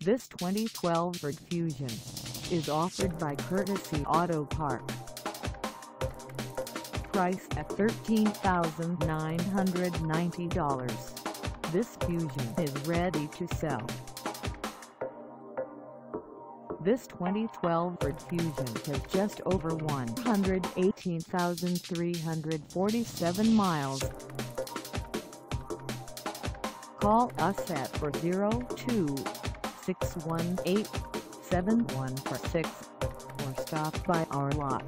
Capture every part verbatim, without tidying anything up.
This twenty twelve Ford Fusion is offered by Courtesy Auto Park. Price at thirteen thousand nine hundred ninety dollars. This Fusion is ready to sell. This twenty twelve Ford Fusion has just over one hundred eighteen thousand three hundred forty-seven miles. Call us at four oh two, six one eight, seven one four six or stop by our lot.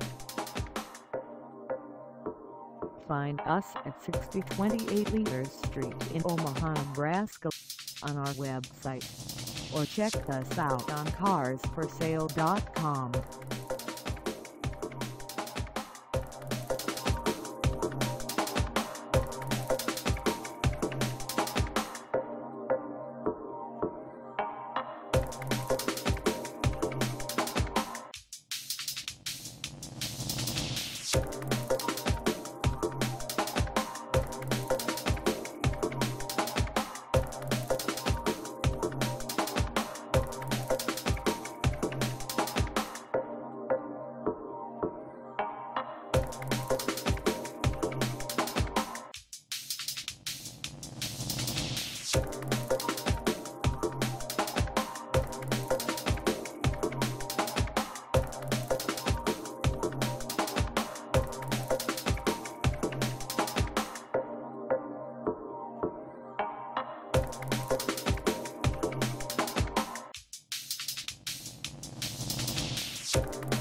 Find us at sixty twenty-eight Leaders Street in Omaha, Nebraska on our website, or check us out on cars for sale dot com. You